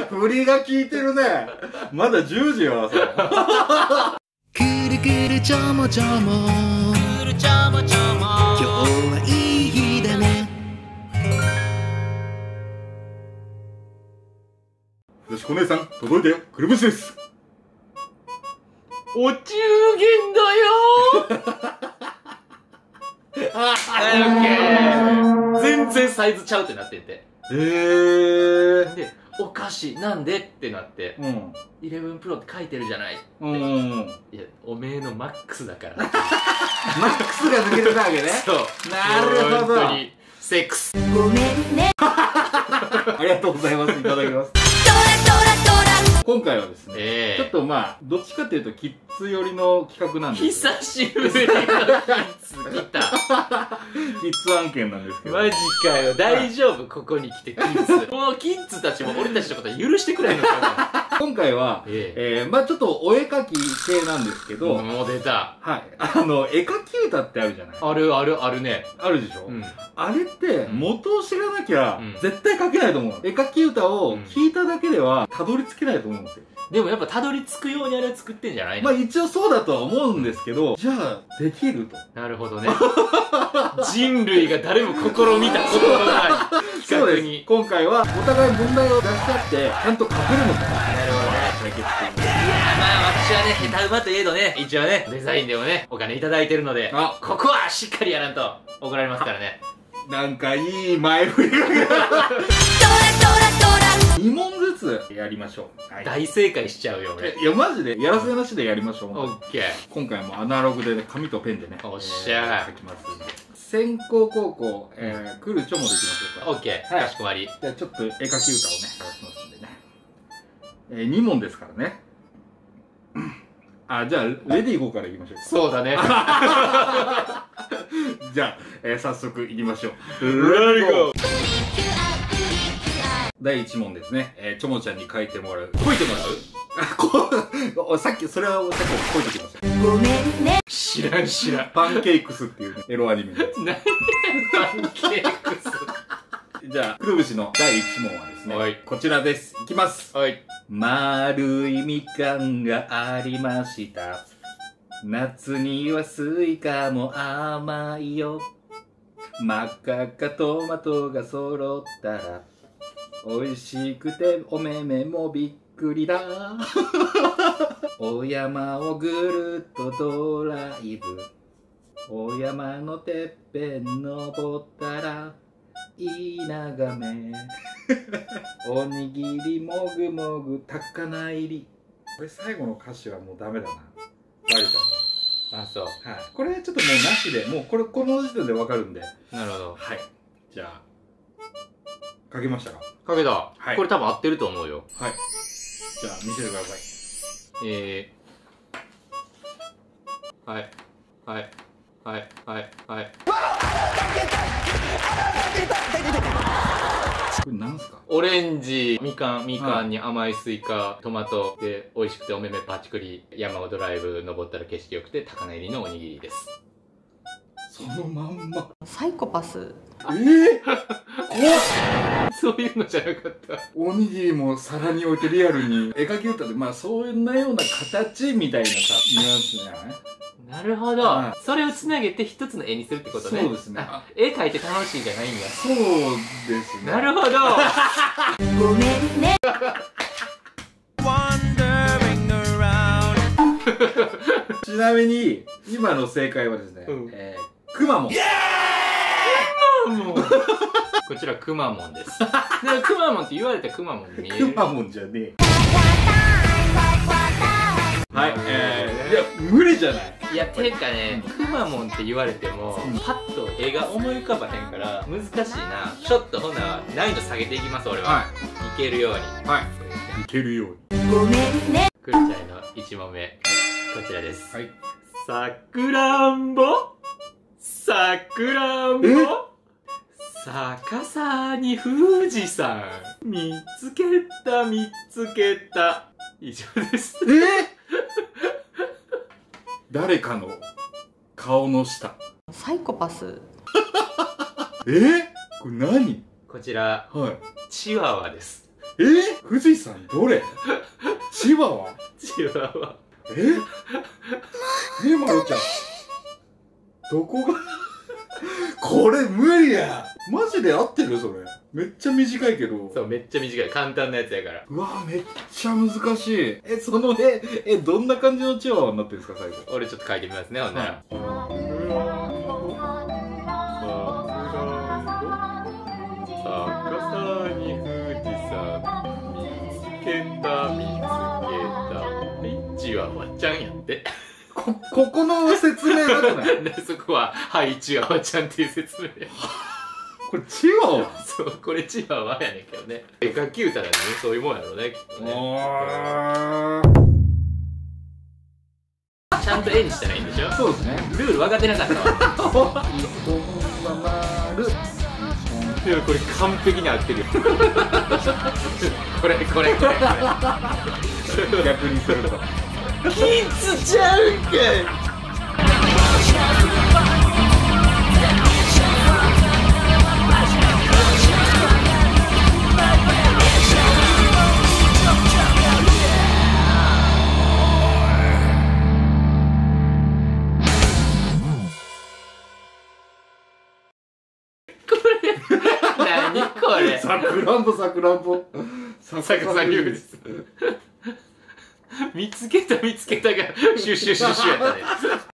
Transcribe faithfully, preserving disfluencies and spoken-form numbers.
振りが効いてるね。まだじゅうじよ、朝。くるくるちょもちょも、くるちょもちょも、今日はいい日だね。よしこ姉さん、届いたよ。くるぶしです。 お中元だよー。あー、全然サイズちゃうってなってて。 へー。 で、お菓子なんでってなって、 うん。 イレブンプロって書いてるじゃない。 うんうんうん。 いや、おめえのマックスだから。 マックスが抜けてたわけね。 そう。 なるほど。 本当に、セックス。 ごめんね。ありがとうございます。いただきます。今回はですね、えー、ちょっとまあどっちかというとキッズ寄りの企画なんです久しぶりのキッズ来た。 キッズ案件なんですけど、 マジかよ、大丈夫、ここに来てキッズ。もうキッズたちも俺たちのこと許してくれんのかな。 今回は、えー、えー、まあちょっとお絵描き系なんですけど、 もう出た。 はい、あの絵描き歌ってあるじゃない。 あるあるあるね。 あるでしょ、うん、あれって元を知らなきゃ、うん、絶対描けないと思う。絵描き歌を聞いただけではたどり着けないと思うんですよ。 でもやっぱたどり着くようにあれは作ってんじゃないの。 まあ一応そうだとは思うんですけど、じゃあできると。 なるほどね。人類が誰も試みたことのない企画に。 今回はお互い問題を出し合ってちゃんと書けるのか。なるほどね。解決していく。 いやまあ私はね、下手馬といえどね、一応ね、デザインでもね、お金いただいてるので、あ、ここはしっかりやらんと怒られますからね。 なんかいい前振りが。に問ずつやりましょう。 はい、大正解しちゃうよ俺。 いやマジでやらせなしでやりましょう。 オッケー。 今回もアナログで、ね、紙とペンでね、 おっしゃー、 書きますんで。先攻後攻、えー、来るちょもでいきましょうか。 オッケー、かしこまり。 じゃあちょっと絵描き歌をね、探しますんでね。えー、に問ですからね。あ、じゃあレディーゴーからいきましょうか。 そうだね。 じゃあ、えー、早速いきましょう。 レディーゴー。 だいいち問ですね。えー、ちょもちゃんに書いてもらう。 書いてもらう？ あ、こさっき、それはさっき書いてきました。 ごめんね。知らん知らん。 パンケークスっていう、ね、エロアニメのやつ。 何パンケークス。 じゃあ、くるぶしのだいいち問はですね、はい、こちらです。いきます。はい。丸いみかんがありました。夏にはスイカも甘いよ。真っ赤っかトマトが揃ったら美味しくてお目目もびっくりだ。お山をぐるっとドライブ。お山のてっぺん登ったらいい眺め。おにぎりもぐもぐ高菜入り。これ最後の歌詞はもうダメだな。バレちゃう。 あ、そう。はい。 これちょっともうなしで、もうこれこの時点でわかるんで。 なるほど。 はい。じゃあ書けましたか？ 書けた。はい。これ多分合ってると思うよ。 はい。じゃあ見せてください。 えー。はい。はい。はい。はい。はい。 これなんすか？ オレンジ、みかん、みかんに甘いスイカ、トマトで美味しくてお目目パチクリ、山をドライブ登ったら景色良くて高菜入りのおにぎりです。 そのまんま。 サイコパス。 ええー、怖っ。 そういうのじゃなかった。 おにぎりも皿に置いてリアルに絵描き歌で、まあそういうような形みたいなさニュアンスじゃない？ なるほど、はい、それをつなげて一つの絵にするってことね。 そうですね。 絵描いて楽しいじゃないんや。 そうですね。 なるほど。 ごめんね。 ちなみに今の正解はですね、うん、えー、くまモン。 くまモン。こちらくまモンです。でくまモンって言われてくまモンに見える。 くまモンじゃねえ。はい、えー、いや無理じゃない。 いや、ていうかね、くまモンって言われても、うん、パッと絵が思い浮かばへんから難しいな。ちょっとほな難易度下げていきます。俺は、はい、いけるように。 はい、いけるように。 ごめんね。 くるちゃんのいち問目、こちらです。 はい。 さくらんぼ、さくらんぼ、逆さに富士山、見つけた見つけた。以上です。 えー誰かの顔の下。 サイコパス。 えー、これ何？ こちら、はい、チワワです。 え富士山どれ？千葉は？ 千葉は。 ええ、まろちゃん。どこがこれ無理や。マジで合ってるそれ。めっちゃ短いけど。 そう、めっちゃ短い。簡単なやつやから。 うわめっちゃ難しい。え、その絵、え、どんな感じのチワワになってるんですか、最後。 俺ちょっと書いてみますね、ほんなら。逆さに富士山見つけた見つけたはいチワワちゃんやってこ、ここの説明だったね。 でそこは「はいチワワちゃん」っていう説明これチワワ？ そうこれチワワやねんけどね。絵描き歌なんでね、そういうもんやろうね、きっとね。ちゃんと絵にしたらいいんでしょ。 そうですね。 ルール分かってなかったわ。いやこれ完璧に合ってるよ。これこれこれこれ逆にするとキッズちゃうんかい。何これ。 さくらんぼさくらんぼさくさん流です。見つけた見つけたがシュッシュッシュッシュやったね。